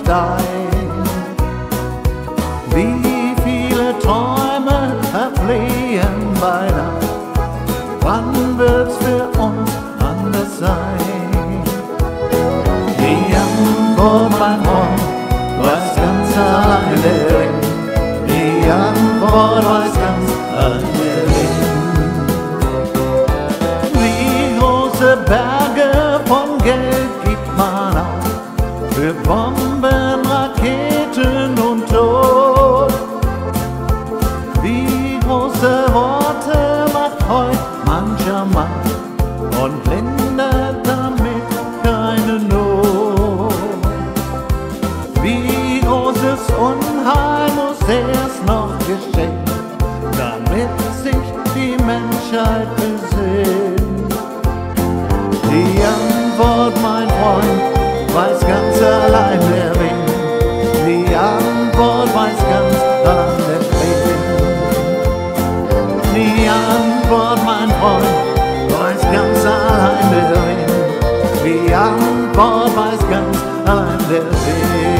sein. Wie viele Träume verfliehen bei Nacht, wann wird's für uns anders sein? Die Antwort, mein Freund, weiß ganz allein der Wind. Die Antwort weiß ganz allein der Wind. Wie große Berge von Geld gibt man auf für Bomben, Raketen und Tod. Wie große Worte macht heut mancher Mann und lindert damit keine Not. Wie großes Unheil muss erst noch geschehen, damit sich die Menschheit besinnt. Die Antwort, mein Freund, weiß ganz allein der Wind. Die Antwort weiß ganz allein der Wind. Die Antwort, mein Freund, weiß ganz allein der Wind. Die Antwort weiß ganz allein der Wind.